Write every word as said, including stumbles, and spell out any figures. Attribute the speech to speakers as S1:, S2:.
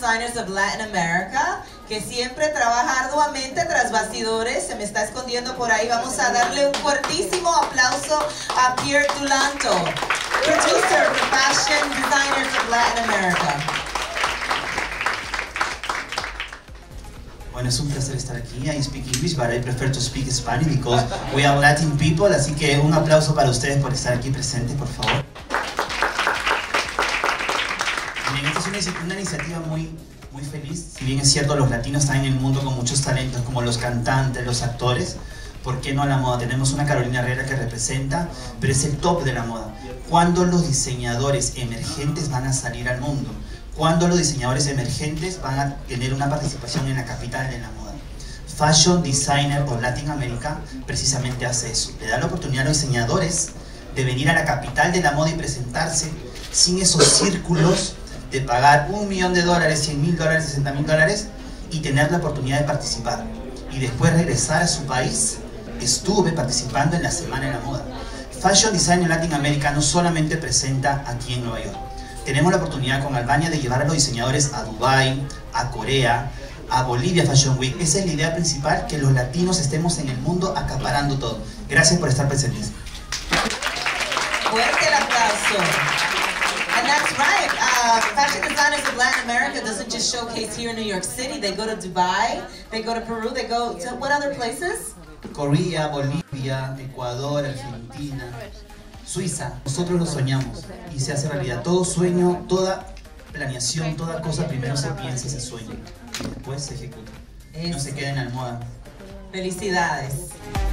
S1: Designers of Latin America, que siempre trabaja arduamente tras bastidores. Se me está escondiendo por ahí. Vamos a darle un fuertísimo aplauso a Pierre Dulanto, producer of the Fashion Designers of Latin America.
S2: Bueno, es un placer estar aquí. I speak English, but I prefer to speak Spanish because we are Latin people. Así que un aplauso para ustedes por estar aquí presentes, por favor. Bien, esta es una, una iniciativa muy, muy feliz. Si bien es cierto, los latinos están en el mundo con muchos talentos, como los cantantes, los actores, ¿por qué no la moda? Tenemos una Carolina Herrera que representa, pero es el top de la moda. ¿Cuándo los diseñadores emergentes van a salir al mundo? ¿Cuándo los diseñadores emergentes van a tener una participación en la capital de la moda? Fashion Designer of Latin America precisamente hace eso. Le da la oportunidad a los diseñadores de venir a la capital de la moda y presentarse sin esos círculos de pagar un millón de dólares, cien mil dólares, sesenta mil dólares y tener la oportunidad de participar. Y después regresar a su país. Estuve participando en la Semana de la Moda. Fashion Design en Latin America no solamente presenta aquí en Nueva York. Tenemos la oportunidad con Albania de llevar a los diseñadores a Dubái, a Corea, a Bolivia Fashion Week. Esa es la idea principal, que los latinos estemos en el mundo acaparando todo. Gracias por estar presentes.
S1: Fuerte el aplauso. And that's right. Uh, Fashion Designers of Latin America doesn't just showcase here in New York City. They go to Dubai, they go to Peru, they go to what other places?
S2: Corea, Bolivia, Ecuador, Argentina, Suiza. Nosotros lo soñamos y se hace realidad. Todo sueño, toda planeación, toda cosa, primero se piensa ese sueño y después se ejecuta. No se queda en la almohada.
S1: Felicidades.